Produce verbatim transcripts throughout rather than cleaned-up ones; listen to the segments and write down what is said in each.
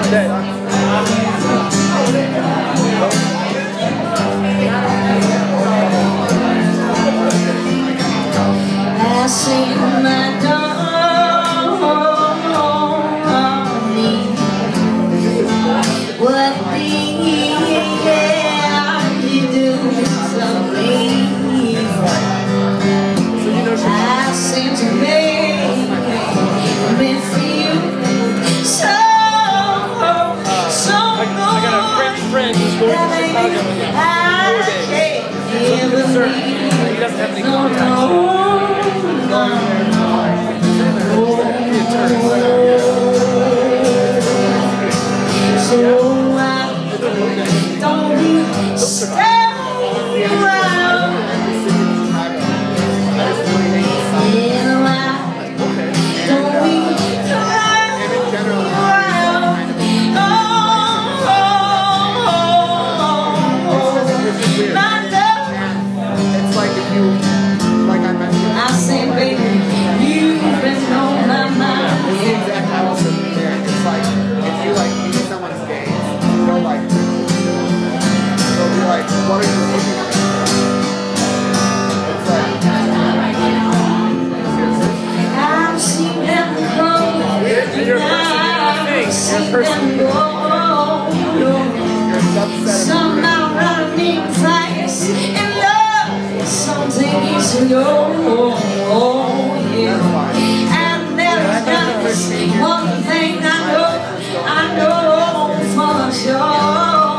I see my darling, what did you do to me? I seem to make me feel so, so good. I got a French friend who's going to Chicago in four days. He doesn't have any contacts. So I don't stay around. What are you looking at? It's like, I've seen them go, I've seen them go. Some are running fast in love, something is low. And there's just one thing I know, I know for sure.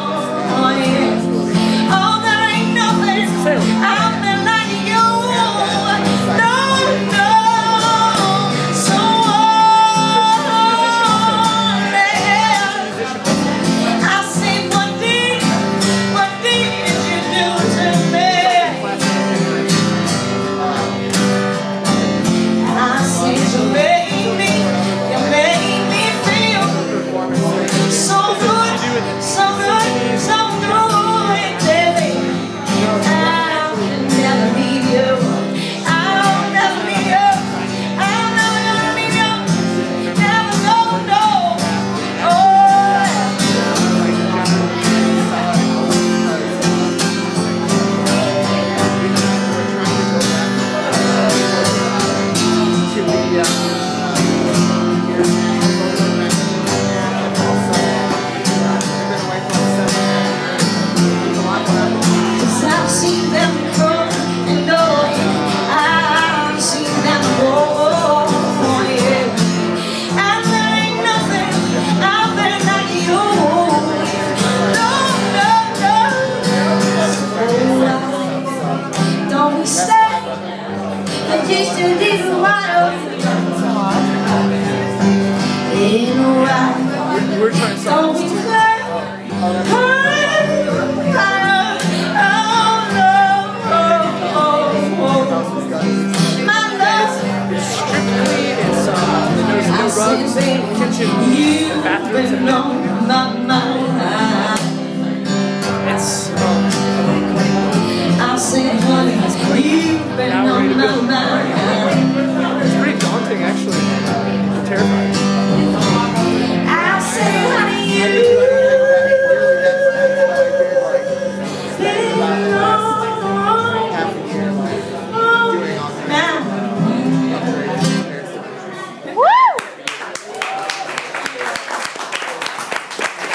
We're trying to solve this too. It's stripped clean, it's, uh, there's no rugs, kitchen, bathrooms, and no. It's, um, now we're ready to build. It's pretty daunting, actually. I'm terrified.